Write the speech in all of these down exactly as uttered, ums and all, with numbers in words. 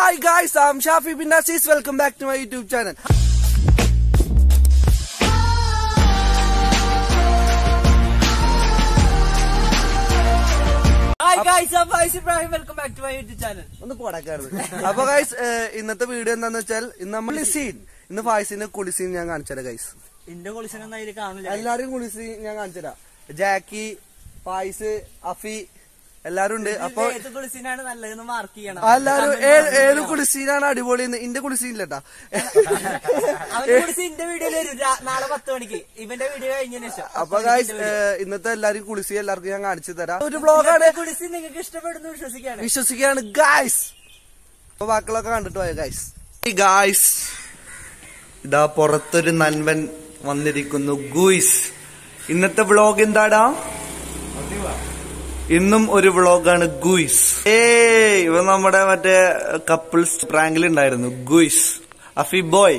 Hi guys, I'm Shafi bin Aziz. Welcome back to my YouTube channel. Hi guys, I'm Faiz Ibrahim. Welcome back to my YouTube channel. ഒന്ന് പോടാക്കായിരുന്നു. അപ്പൊ guys ഇന്നത്തെ video എന്താന്ന് വെച്ചാൽ ഇന്ന് നമ്മൾ scene ഇന്ന് ഫായിസിന്റെ കുളി സീൻ ഞാൻ കാണിച്ചുതരാം ഗൈസ്. ഇന്റെ കുളിസൻ ഒന്നും കാണില്ല. എല്ലാരും കുളി സീൻ ഞാൻ കാണിച്ചുതരാം. ജാക്കി, ഫായിസ്, അഫി എല്ലാരും ഉണ്ട്. അപ്പൊ കുളിസീനാണ് നല്ലതെന്ന് മാർക്ക് ചെയ്യണം. എല്ലാരും ഏത് കുളിസീനാണ് അടിപൊളി? ഇന്റെ കുളിസീനില്ലട്ടാ. ഇന്റെ വീഡിയോ വരും നാളെ പത്ത് മണിക്ക് ഇവന്റെ വീഡിയോ കഴിഞ്ഞതിന് ശേഷം. അപ്പൊ ഗൈസ് ഇന്നത്തെ എല്ലാരും കുളിസി എല്ലാവർക്കും ഞാൻ കാണിച്ചു തരാം. ഒരു ബ്ലോഗാണ്. കുളിസി നിങ്ങൾക്ക് ഇഷ്ടപ്പെടുന്നു വിശ്വസിക്കാണ് വിശ്വസിക്കാണ് ഗൈസ്. അപ്പൊ ബാക്കിയുള്ളൊക്കെ കണ്ടിട്ട് പോയ ഗൈസ്. ഗൈസ് ഇതാ പുറത്തൊരു നൻപൻ വന്നിരിക്കുന്നു ഗൂയ്സ്. ഇന്നത്തെ വ്ളോഗ് എന്താടാ? ഇന്നും ഒരു വ്ളോഗാണ് ഗൂയ്സ്. ഏയ് ഇവ നമ്മുടെ മറ്റേ കപ്പിൾസ് പ്രാങ്കിൽ ഉണ്ടായിരുന്നു ഗൂയ്സ്. അഫി ബോയ്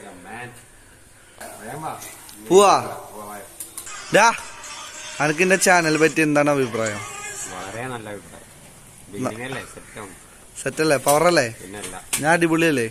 പോവാ. ഡാ അനക്ക് എന്റെ ചാനൽ പറ്റി എന്താണ് അഭിപ്രായം? വളരെ നല്ല അഭിപ്രായം. സെറ്റല്ലേ? പവറല്ലേ? ഞാൻ അടിപൊളിയല്ലേ?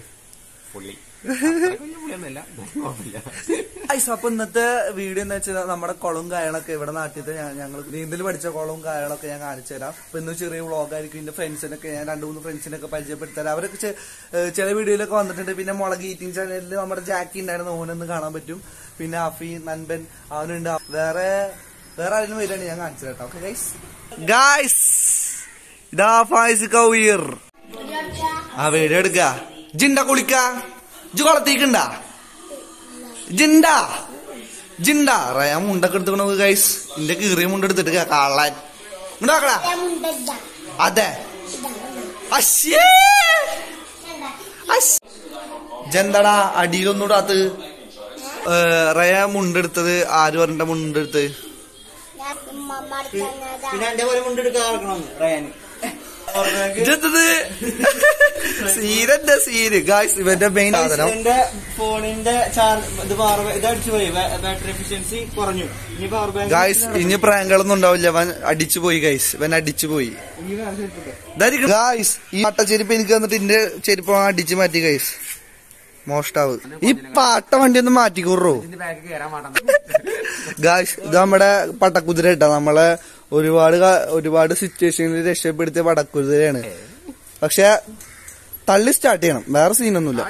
അപ്പൊ ഇന്നത്തെ വീഡിയോ എന്ന് വെച്ചാൽ നമ്മുടെ കുളവും കായകളൊക്കെ ഇവിടെ നാട്ടിൽ ഞങ്ങൾ നീന്തൽ പഠിച്ച കുളവും കായകളൊക്കെ ഞാൻ കാണിച്ചു തരാം. അപ്പൊ ഇന്ന് ചെറിയ വ്ളോഗായിരിക്കും. എന്റെ ഫ്രണ്ട്സിനൊക്കെ ഞാൻ രണ്ടു മൂന്ന് ഫ്രണ്ട്സിനൊക്കെ പരിചയപ്പെടുത്തരാം. അവരൊക്കെ ചില വീഡിയോയിലൊക്കെ വന്നിട്ടുണ്ട്. പിന്നെ മുളക് ഈറ്റിംഗ് ചാനലിൽ നമ്മുടെ ജാക്കി ഉണ്ടായിരുന്നു, ഓനൊന്ന് കാണാൻ പറ്റും. പിന്നെ അഫി, നൻപൻ അവനുണ്ട്. വേറെ വേറെ ആരെങ്കിലും വരികയാണ് ഞാൻ കാണിച്ചു തരാം. Okay guys. ഗൈസ് ഇതാ ഫായിസ് കൗയർ. ആ വീഡിയോ എടുക്ക. ജിണ്ട കുളിക്ക. ഇജ് കൊളത്തേക്കുണ്ട ജിണ്ട ജിണ്ട റയാ മുണ്ടൊക്കെ എടുത്തുക്കണ ഗൈസ്. ഇന്റെ കീറിയ മുണ്ട് എടുത്തിട്ട് കാളാൻ ഉണ്ടാക്കടാ. അതെ ജെന്താടാ അടിയിലൊന്നൂടാത്ത്? റയ മുണ്ടെടുത്തത് ആര് പറഞ്ഞ മുണ്ടെടുത്ത്? പിന്നെ എന്റെ പോലെ മുണ്ടെടുക്കാൻ റയാന് സീരന്റെ സീര് ഗായ്സ്. ഇവന്റെ മെയിൻ എന്റെ ഫോണിന്റെ ഇത് അടിച്ചു പോയി, ബാറ്ററി എഫിഷ്യൻസി കുറഞ്ഞു. ഇനി പവർ ബാങ്ക് ഗായ്സ് ഇനി പ്രാങ്കളൊന്നും ഉണ്ടാവില്ല. അവൻ അടിച്ചു പോയി ഗൈസ്. ഇവൻ അടിച്ചു പോയി ഗായ്സ്. ഈ പട്ടച്ചെരുപ്പ് എനിക്ക് വന്നിട്ട് എന്റെ ചെരുപ്പ് അടിച്ചു മാറ്റി ഗൈസ്. മോഷ്ടാവ് ഈ പാട്ട വണ്ടി ഒന്ന് മാറ്റിക്കൂറോ ഗായ്സ്. ഇത് നമ്മുടെ പട്ടക്കുതിര ഇട്ടാ. നമ്മളെ ഒരുപാട് ഒരുപാട് സിറ്റുവേഷനിൽ രക്ഷപ്പെടുത്തിയ പടക്കുതിരയാണ്. പക്ഷെ തള്ളി സ്റ്റാർട്ട് ചെയ്യണം, വേറെ സീനൊന്നുമില്ല.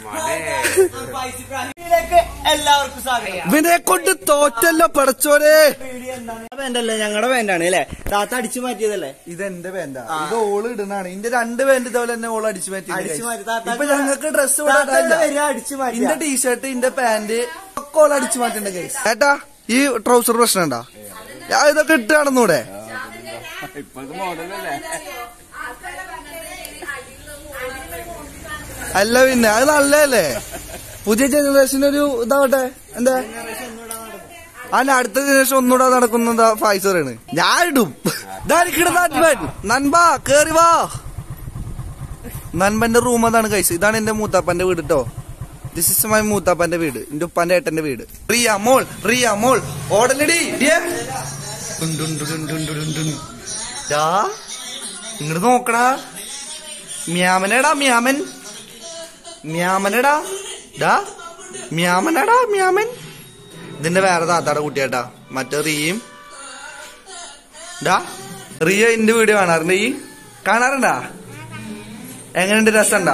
എല്ലാവർക്കും സ്വാഗതം. ഇവനെ കൊണ്ട് തോറ്റല്ലോ പടച്ചോരെ. പാന്റല്ലേ? ഞങ്ങളുടെ പാന്റാണ് അല്ലേ? താത്ത അടിച്ചു മാറ്റിയതല്ലേ? ഇത് എന്റെ പാന്റാ. ഇത് ഓള് ഇടുന്നാണ്. ഇതിന്റെ രണ്ട് പാന്റ് ഇതേപോലെ തന്നെ ഓള് അടിച്ചു മാറ്റി. ഇപ്പൊ ഞങ്ങൾക്ക് ഡ്രസ് അടിച്ചു മാറ്റി. ഇന്റെ ടീഷർട്ട്, ഇന്റെ പാന്റ് ഒക്കെ ഓള് അടിച്ചു മാറ്റിണ്ട് ഗൈസ്. ഏട്ടാ ഈ ട്രൗസർ പ്രശ്നം ഉണ്ടാ? ഇതൊക്കെ ഇട്ട് നടന്നൂടെ? അല്ല പിന്നെ അത് നല്ലതല്ലേ? പുതിയ ജനറേഷൻ ഒരു ഇതാവട്ടെ. എന്താ അതിന്റെ അടുത്ത ജനറേഷൻ ഒന്നുകൂടെ നടക്കുന്ന ഫൈസറാണ്. ഞാൻ ഇടും. നൻപൻ നൻപാ കേറി വാ. നൻപന്റെ റൂം അതാണ് കൈസ്. ഇതാണ് എന്റെ മൂത്താപ്പന്റെ വീട് കേട്ടോ. ദിസ് ഇസ് മൈ മൂത്താപ്പന്റെ വീട്, എന്റെ ഉപ്പാന്റെ ഏട്ടന്റെ വീട്. റിയ മോൾ, റിയ മോൾ ഓടലടി. ഇങ്ങോട്ട് നോക്കടാ. മ്യാമനടാ മ്യാമൻ, മ്യാമനടാ ഡാ മ്യാമനടാ മ്യാമൻ. ഇതിന്റെ വേറെ താത്താടെ കുട്ടിയാട്ടാ. മറ്റേ റിയയും ഡാ. റിയ എന്റെ വീഡിയോ കാണാറുണ്ട്. ഈ കാണാറുണ്ടാ? എങ്ങനെയുണ്ട്? രസണ്ടാ?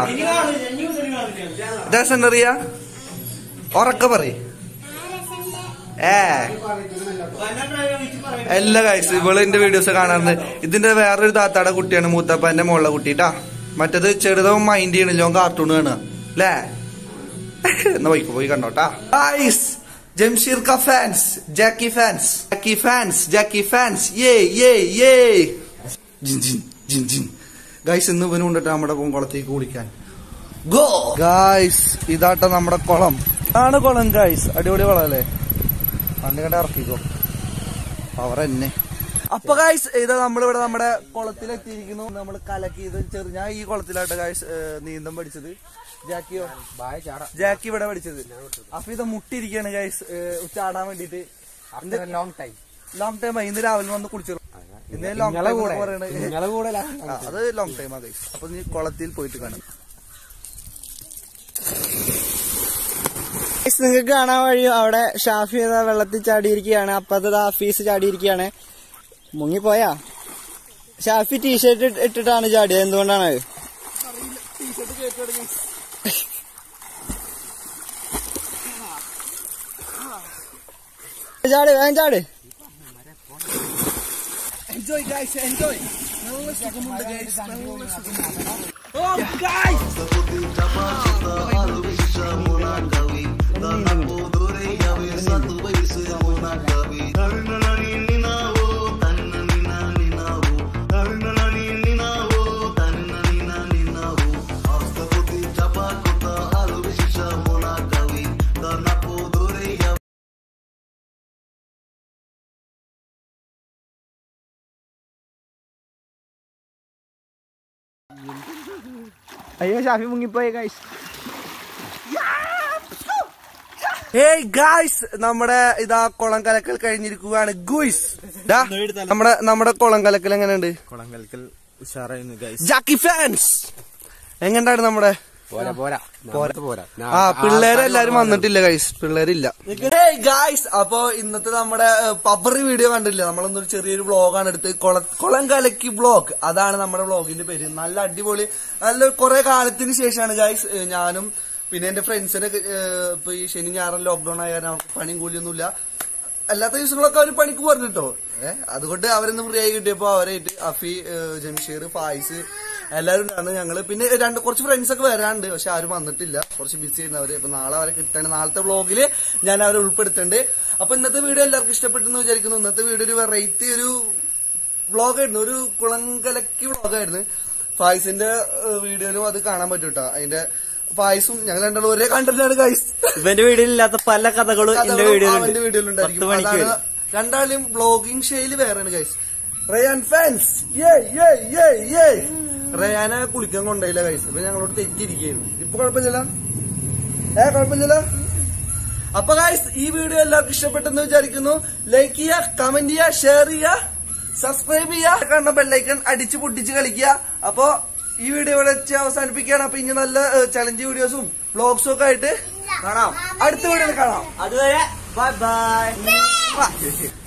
രസണ്ട റിയ? ഉറക്കെ പറ. ഏ എല്ലാ കാഴ്ച ഇവള് എന്റെ വീഡിയോസ് കാണാറുണ്ട്. ഇതിന്റെ വേറൊരു താത്താടെ കുട്ടിയാണ്, മൂത്തപ്പന്റെ മോളുടെ കുട്ടിട്ടാ. മറ്റത് ചെറുതവും മൈൻഡ് ചെയ്യണില്ലോ, കാർട്ടൂൺ കാണുക അല്ലേ? എന്നാ പോയി പോയി കണ്ടോട്ടാ. ജംഷീർ ക fans, Jackie fans, Jackie fans, Jackie fans. യേ യേ യേ ജിൻ ജിൻ ജിൻ ജിൻ. ഗൈസ് ഇന്ന് ഇവനും കൊണ്ടിട്ട് നമ്മുടെ കുളത്തേക്ക് കുളിക്കാൻ. Go guys. ഇതാട്ട നമ്മുടെ കുളം. ആണ് കുളം ഗൈസ്. അടിപൊളി കുളം അല്ലേ? വണ്ടി കണ്ട ഇറക്കിക്കോ. അവർ തന്നെ. അപ്പൊ ഗൈസ് ഇതാ നമ്മളിവിടെ നമ്മുടെ കുളത്തിലെത്തിയിരിക്കുന്നു. നമ്മൾ കലക്കിയത് ചെറു ഞാൻ ഈ കുളത്തിലാട്ടെ ഗൈസ് നീന്തം പഠിച്ചത്. ജാക്കിയോ? ജാക്കി ഇവിടെ പഠിച്ചത്. അപ്പൊ ഇത് മുട്ടിരിക്കാണ് ഗൈസ് ചാടാൻ വേണ്ടിട്ട്. ലോങ് ടൈം ലോങ് ടൈം ഇന്ന് രാവിലെ വന്ന് കുളിച്ചു. ഇന്ന് ലോങ് ടൈം പറയണത് അത് ലോങ് ടൈമാ ഗൈസ്. അപ്പൊ നീ കുളത്തിൽ പോയിട്ട് കാണും. നിങ്ങൾക്ക് കാണാൻ കഴിയും അവിടെ ഷാഫി വെള്ളത്തിൽ ചാടിയിരിക്കുകയാണ്. അപ്പത്തെ ഹഫീസ് ചാടിയിരിക്കുകയാണ്. മുങ്ങിപ്പോയാ ഷാഫി ടീഷർട്ട് ഇട്ടിട്ടാണ് ചാടിയത്. എന്തുകൊണ്ടാണ് ചാട് വേഗം ചാട്. Enjoy guys, enjoy. നല്ല സുഖമുണ്ട് ഗൈസ്, നല്ല സുഖമുണ്ട്. ഓ ഗൈസ്, അയ്യോ ഷാഫി മുങ്ങിപ്പോയി ഗൈസ്. ഹേയ് ഗായ്സ്, നമ്മുടെ ഇതാ കുളം കലക്കൽ കഴിഞ്ഞിരിക്കുകയാണ് ഗുയ്സ്. നമ്മുടെ നമ്മുടെ കുളം കലക്കൽ എങ്ങനെയുണ്ട്? കുളം കലക്കൽ ഉഷാറായിരുന്നു ഗൈസ്. ജാക്കി ഫാൻസ് എങ്ങനെയാണ് നമ്മുടെ? പോരാ പോരാ പോരാ. ആ പിള്ളേരെല്ലാരും വന്നിട്ടില്ല ഗൈസ്, പിള്ളേരില്ല. ഹേയ് ഗായ്സ്, അപ്പൊ ഇന്നത്തെ നമ്മുടെ പബ്ബറി വീഡിയോ കണ്ടില്ല. നമ്മളൊന്നൊരു ചെറിയൊരു വ്ളോഗാണ് എടുത്ത്, കുളം കലക്കി വ്ളോഗ്. അതാണ് നമ്മുടെ വ്ളോഗിന്റെ പേര്. നല്ല അടിപൊളി, നല്ല കുറെ കാലത്തിന് ശേഷമാണ് ഗായ്സ് ഞാനും പിന്നെ എന്റെ ഫ്രണ്ട്സിനെ ഇപ്പൊ ഈ ശനി ഞായറും ലോക്ക്ഡൌൺ ആയ കാരണം പണിയും കൂലിയൊന്നുമില്ല. അല്ലാത്ത ദിവസങ്ങളൊക്കെ അവര് പണിക്ക് പറഞ്ഞിട്ടോ. ഏഹ് അതുകൊണ്ട് അവരൊന്ന് ഫ്രീ ആയി കിട്ടിയപ്പോ അവരായിട്ട് അഫി, ജംഷീർ, ഫായിസ് എല്ലാവരും ഉണ്ടായിരുന്നു. ഞങ്ങള് പിന്നെ രണ്ട് കുറച്ച് ഫ്രണ്ട്സ് ഒക്കെ വരാനുണ്ട്, പക്ഷെ ആരും വന്നിട്ടില്ല. കുറച്ച് ബിസി ആയിരുന്നു അവര്. അപ്പൊ നാളെ അവരെ കിട്ടണം. നാളത്തെ വ്ളോഗില് ഞാൻ അവരെ ഉൾപ്പെടുത്തുന്നുണ്ട്. അപ്പൊ ഇന്നത്തെ വീഡിയോ എല്ലാവർക്കും ഇഷ്ടപ്പെട്ടെന്ന് വിചാരിക്കുന്നു. ഇന്നത്തെ വീഡിയോ ഒരു വെറൈറ്റി ഒരു വ്ളോഗായിരുന്നു, ഒരു കുളങ്കലക്കി വ്ളോഗായിരുന്നു. ഫായിസിന്റെ വീഡിയോയിലും അത് കാണാൻ പറ്റും കേട്ടോ. അതിന്റെ ഫായിസും ഞങ്ങൾ രണ്ടാളും ഒരേ കണ്ടന്റാണ് ഗൈസ്. ഇവന്റെ വീഡിയോയിലില്ലാത്ത പല കഥകളും എന്റെ വീഡിയോയിലുണ്ടായിരിക്കും. രണ്ടാളും വ്ളോഗിങ് ശൈലി വേറെയാണ് ഗൈസ്. റയാൻ ഫാൻസ്, റയാനെ കുളിക്കാൻ കൊണ്ടായില്ല ഗൈസ്. ഇപ്പൊ ഞങ്ങളോട് തെറ്റിയിരിക്കുന്നു. ഇപ്പൊ കുഴപ്പമില്ലല്ലോ, ഏ കുഴപ്പമില്ലല്ലോ. അപ്പൊ ഗൈസ് ഈ വീഡിയോ എല്ലാവർക്കും ഇഷ്ടപ്പെട്ടെന്ന് വിചാരിക്കുന്നു. ലൈക്ക് ചെയ്യുക, കമന്റ് ചെയ്യുക, ഷെയർ ചെയ്യുക, സബ്സ്ക്രൈബ് ചെയ്യുക, കണ്ട ബെല്ലൈക്കൺ അടിച്ച് പൊട്ടിച്ച് കളിക്കുക. അപ്പൊ ഈ വീഡിയോ ഇവിടെ വെച്ച് അവസാനിപ്പിക്കുകയാണ്. അപ്പൊ ഇനി നല്ല ചലഞ്ച് വീഡിയോസും വ്ളോഗ്സും ഒക്കെ ആയിട്ട് കാണാം. അടുത്ത വീഡിയോയിൽ കാണാം. അതുവരെ ബൈ ബൈ.